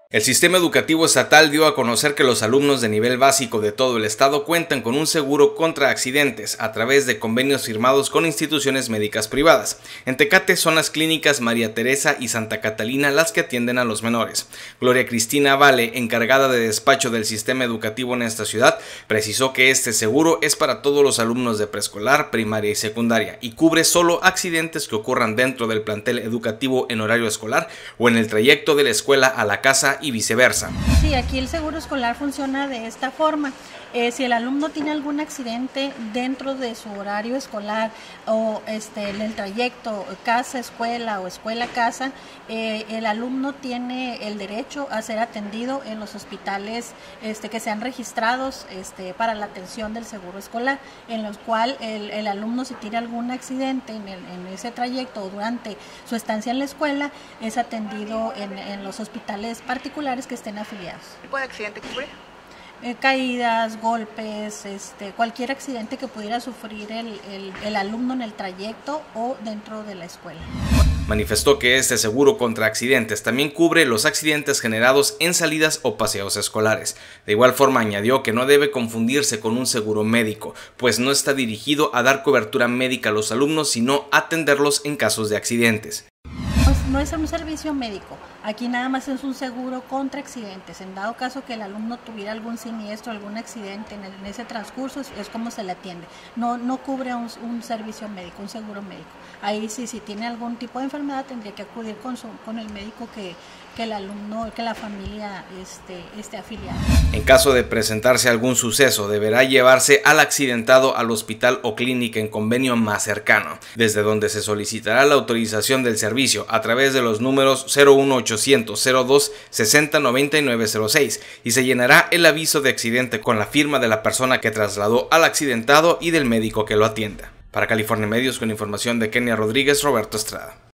El sistema educativo estatal dio a conocer que los alumnos de nivel básico de todo el estado cuentan con un seguro contra accidentes a través de convenios firmados con instituciones médicas privadas. En Tecate son las clínicas María Teresa y Santa Catalina las que atienden a los menores. Gloria Cristina Vale, encargada de despacho del sistema educativo en esta ciudad, precisó que este seguro es para todos los alumnos de preescolar, primaria y secundaria y cubre solo accidentes que ocurran dentro del plantel educativo en horario escolar o en el trayecto de la escuela a la casa y viceversa. Sí, aquí el seguro escolar funciona de esta forma. Si el alumno tiene algún accidente dentro de su horario escolar o en el trayecto casa-escuela o escuela-casa, el alumno tiene el derecho a ser atendido en los hospitales que sean registrados para la atención del seguro escolar, en los cuales el alumno, si tiene algún accidente en ese trayecto o durante su estancia en la escuela, es atendido en los hospitales particulares que estén afiliados. ¿Qué tipo de accidente cubre? Caídas, golpes, cualquier accidente que pudiera sufrir el alumno en el trayecto o dentro de la escuela. Manifestó que este seguro contra accidentes también cubre los accidentes generados en salidas o paseos escolares. De igual forma añadió que no debe confundirse con un seguro médico, pues no está dirigido a dar cobertura médica a los alumnos, sino atenderlos en casos de accidentes. No es un servicio médico, aquí nada más es un seguro contra accidentes. En dado caso que el alumno tuviera algún siniestro, algún accidente en ese transcurso, es como se le atiende. No cubre un servicio médico, un seguro médico. Ahí sí, si tiene algún tipo de enfermedad, tendría que acudir con el médico que el alumno, que la familia esté afiliada. En caso de presentarse algún suceso, deberá llevarse al accidentado al hospital o clínica en convenio más cercano, desde donde se solicitará la autorización del servicio a través de los números 01800 02 60 99 06 y se llenará el aviso de accidente con la firma de la persona que trasladó al accidentado y del médico que lo atienda. Para California Medios, con información de Kenia Rodríguez, Roberto Estrada.